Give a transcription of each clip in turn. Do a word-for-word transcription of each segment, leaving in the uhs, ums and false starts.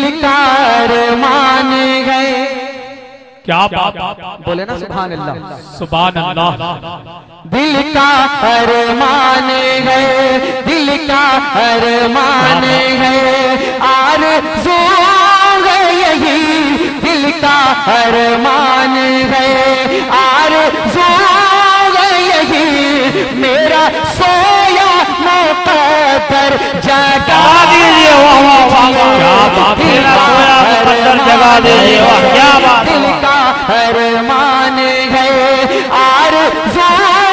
का अरमान है। क्या बात, बोले ना सुभान अल्लाह, सुभान अल्लाह। दिल का अरमान है, दिल का अरमान है, आरज़ू है यही, दिल का अरमान है, आरज़ू है यही, मेरा सोया मुक़द्दर जगा दीजिए। वाह वाह वाह, क्या बात है, सोया मुक़द्दर जगा दीजिए। वाह क्या बात, दिल का अरमान है, आरज़ू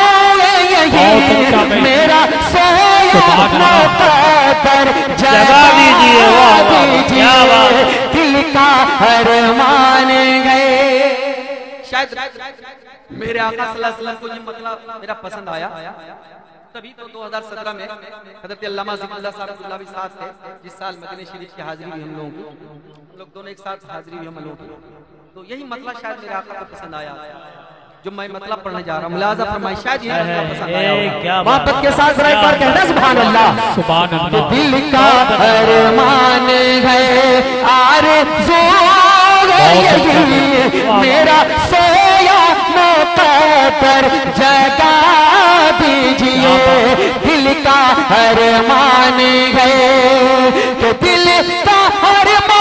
मेरा सोया मुक़द्दर जगा दीजिए। क्या बात, दिल का अरमान है। शायद मेरे आका सल्लल्लाहु अलैहि वसल्लम को ये मतलब मेरा पसंद आया, तभी तो दो हज़ार सत्रह में हज़रत अल्लामा ज़िक्रुल्लाह साहब भी साथ थे, जिस साल मदीने शरीफ की हाजिरी भी हम लोगों की, हम लोग दोनों एक साथ हाजिरी भी हम लोगों की, तो यही मतलब शायद मेरे आका को पसंद आया जो मैं मतलब पढ़ने जा रहा हूँ। मुलाज़ा फरमाइए, शायद ये मतलब पसंद आया होगा। मोहब्बत के साथ जरा एक बार कहना सुभान अल्लाह, सुभान अल्लाह। दिल का अरमान है, आरज़ू है यही, मेरा सोया मुक़द्दर जगा दीजिए। दिल का अरमान है कि दिल का अरमान,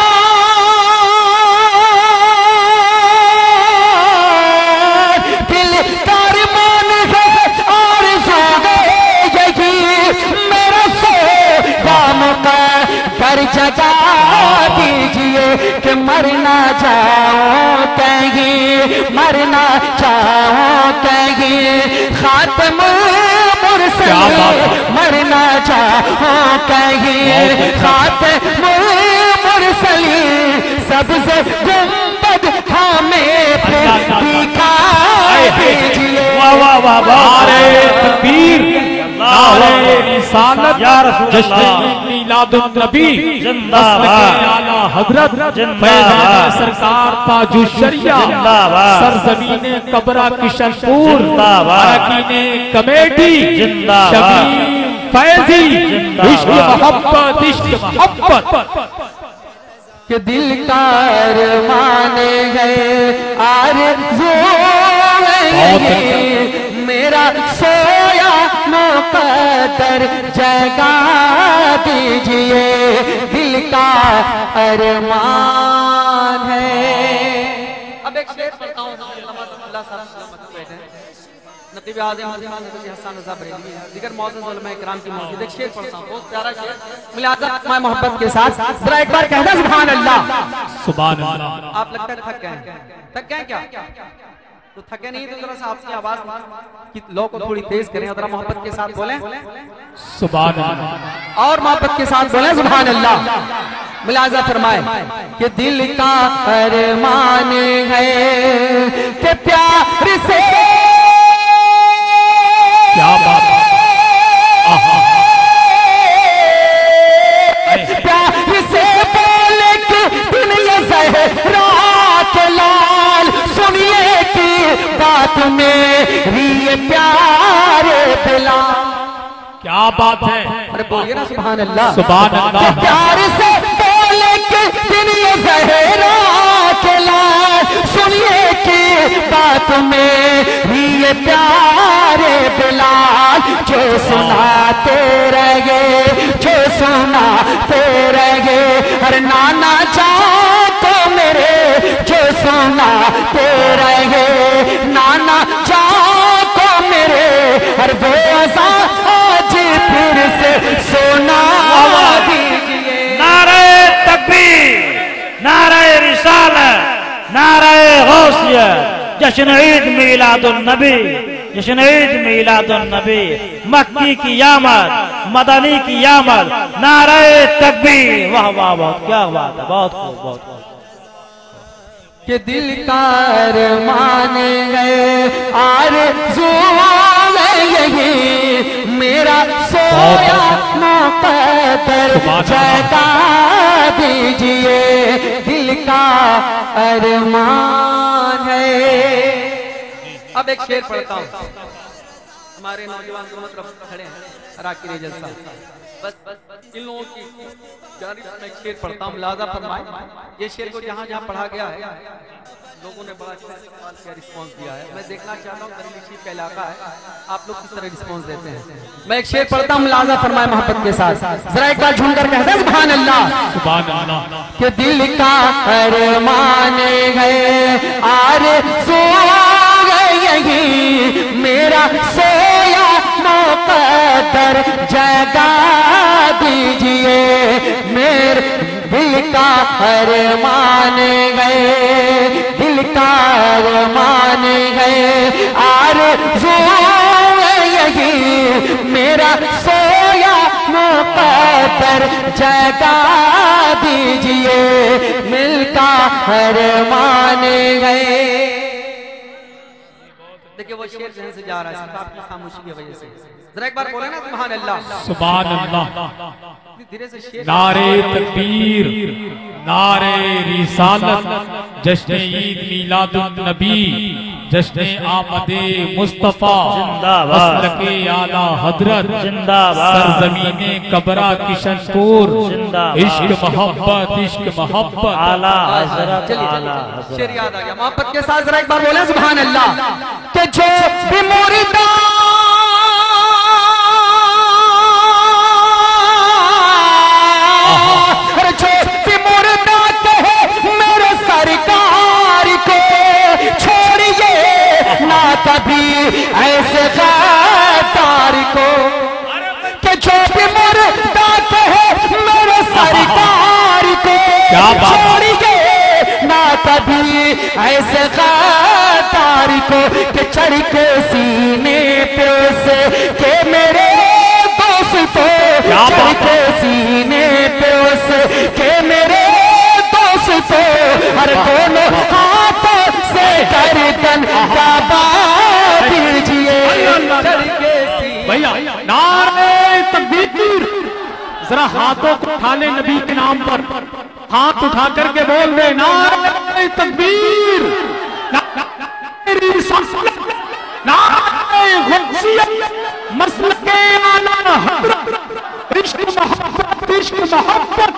दिल का अरमान है, आरज़ू है यही, मेरा सोया मुक़द्दर जगा दीजिए कि मरना जाऊं कहीं, मरना चाहूं कहीं, खातमुल मुरसलीन, मरना चाहूं कहीं, खातमुल मुरसलीन, सबसे गुंबद हमें फिर दिखा दीजिए। वाह वाह वाह वाह, तकबीर, नारे रिसालत, जश्न मीलादुन नबी, आला हजरत फैज़ान सरकार ताजुश शरिया, सरज़मीने कबरा किशनपुर, अरकीने कमेटी, शबीर फैज़ी, इश्क मोहब्बत, इश्क मोहब्बत के दिल का अरमान है, आरज़ू है मेरा सोया मुक़द्दर जगा दीजिए। दिल का अरमान है। अब एक शेर पढ़ता हूँ, नक़ीब आज़म हसन रज़ा बरेलवी, दीगर मौजूद उलमा इकराम की मौजूद, एक शेर पढ़ता हूँ, बहुत प्यारा शेर, मुलाज़ा फरमाए मोहब्बत के साथ जरा एक बार कहना सुभान अल्लाह, सुभान अल्लाह। आप लगता है थक गए, थक गए क्या? तो थके नहीं तो जरा सा आपकी आवाज की लो को थोड़ी तेज करें, जरा मोहब्बत के साथ बोलें सुभान अल्लाह, और मोहब्बत के साथ बोलें सुभान अल्लाह। मुलाज़ा फरमाए कि दिल का अरमान है कि प्यार से, क्या बात, प्यार से बोले कि दुनिया ज़हरा के लाल, सुनिए कि बात मेरी ये प्यारे बिलाल। क्या बात है, अरे बोलिए ना सुभान अल्लाह, सुभान अल्लाह। प्यार से बोले कि दुनिया ज़हरा के लाल, सुनिए कि बात मेरी ये प्यारे बिलाल, जो सुनाते रहे, जो सुनाते रहे, अरे नाना चाको मेरे, जो सुनाते रहे, नाना चाको मेरे, अरे वो ऐसा आज फिर से सुना दीजिए। नारे तकबीर, नारे रिसालत, नारे गौसिया, जश्न ईद मीलादुन नबी, जश्न ईद मीलादुन नबी, मक्की की आमद, मदनी की आमद, नारे तकबीर। वाह वाह वाह, क्या बात है, बहुत खूब, बहुत खूब। कि दिल का अरमान है, आरज़ू है यही, मेरा सोया मुक़द्दर जगा दीजिए। दिल का अरमान है। अब एक शेर पढ़ता हूँ, हमारे नौजवान दोनों तरफ खड़े हैं, राकिब जलसा, बस इन लोगों की जारी मैं शेर पढ़ता हूँ, मुलाजा फरमाए। ये शेर को जहाँ जहाँ पढ़ा गया है लोगों ने बड़ा अच्छा सवाल किया, रिस्पॉन्स दिया है। मैं देखना चाहता हूँ बरेली शरीफ का इलाका है, आप लोग किस तरह रिस्पॉन्स देते हैं। मैं एक शेर पढ़ता हूँ, मुलाजा फरमाए मोहब्बत के साथ, जरा एक बार झूमकर कहते हैं सुभान अल्लाह। सुभान अल्लाह के दिल का अरमान है आरज़ू यही मेरा सोया मुक़द्दर जगा दीजिए, मेरे दिल का अरमान है, दिल का अरमान है आरज़ू यही मेरा सोया मुक़द्दर जगा दीजिए, मिलका अरमान है। देखिए वो शेर जहन से जा रहा है सिर्फ आपकी खामोशी की वजह से। जरा एक बार बोले ना सुभान अल्लाह। सुभान अल्लाह। धीरे से शेर। नारे तकबीर, नारे रिसालत, जश्न ईद मिलादुन नबी, जश्न आमदे मुस्तफा, मसलके आला हजरत जिंदाबाद, सरजमीने कबरा किशनपुर जिंदाबाद, इश्क मोहब्बत इश्क मोहब्बत आला हजरत आला हजरत। शेर याद आ गया मोहब्बत के साथ, जरा एक बार बोले सुभान अल्लाह। कि जो भी मुरीदा जो भी मुरीदा कहे मेरे सरकार को छोड़िए ना कभी ऐसे गद्दार को, कि जो भी मुरीदा कहे मेरे सरकार को छोड़िए ना कभी ऐसे गद्दार को, कि चढ़ के सीने पे से के मेरे दोस्तों, चढ़ के सीने पे से के मेरे दोस्तों, हर दोनों हाथों से गर्दन दबा दीजिए, चढ़ के सीने। भैया नारे तकबीर, जरा हाथों को उठा ले नबी के नाम पर, हाथ उठा करके बोल दे नारे तकबीर, नारे रिसालत, नारे गौसियत, मसलके आला हजरत, इश्क मोहब्बत इश्क मोहब्बत।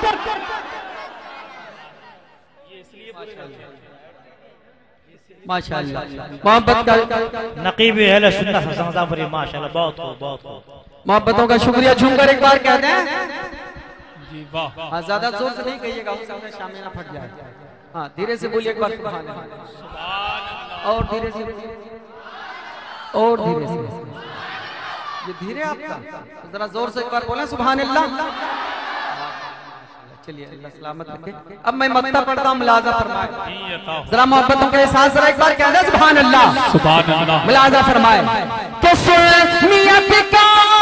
माशाअल्लाह मोहब्बत का नकीब अहले सुन्नत हसन पर माशाअल्लाह बहुत खूब बहुत खूब। मोहब्बतों का शुक्रिया झूमकर एक बार कहते हैं जी वाह। हाँ ज्यादा जोर से नहीं कहिएगा, हो सकता है सामने ना फट जाए। हाँ धीरे से बोलिए एक बार सुभान अल्लाह, और धीरे से और धीरे से, ये धीरे आपका, जरा जोर से एक बार बोले सुभान अल्लाह। चलिए अल्लाह सलामत रखे। अब मैं मक्ता पढ़ता हूँ, मुलाजा फरमाए जरा मोहब्बतों के साथ, जरा एक बार कह दे सुभान अल्लाह। सुभान अल्लाह। मुलाजा फरमाए कि सुन्नियत का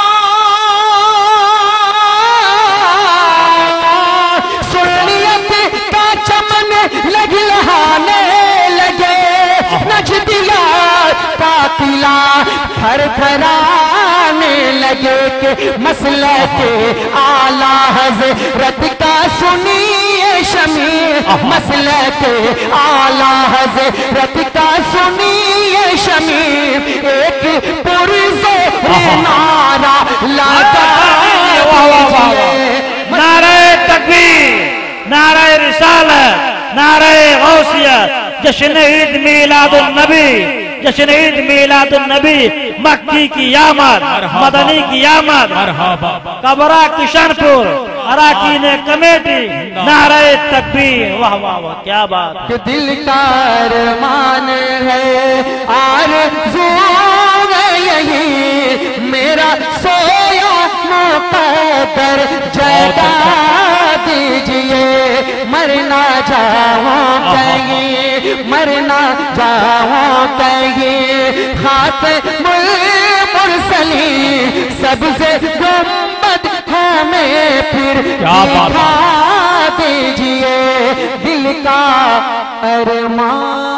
सुन्नियत का चमन लग लहाने लगे, नजदिया का किला थर थराने लगे, के मसले के आला हजरत का सुनिए शमीर, मसले के आला हजरत का सुनिए शमीर, एक पुरज़े नारा लगा नारे तकबीर, नारे रिसालत, नारे गौसियत, जश्न ईद मिलादुन नबी, जश्न ईद मिलादुन नबी, मक्की की आमद, मदनी की आमद, कबरा किशनपुर, अराकीन कमेटी, नारे तकबीर। वाह वाह वाह क्या बात। कि दिल का अरमान है आरज़ू यही मेरा सोया मुक़द्दर जगा दीजिए, मरना जाऊं कहीं मरना जाऊं कहीं, खातिमुल मुरसलीन सबसे गुंबद हमें फिर दिखा दीजिए, दिल का अरमान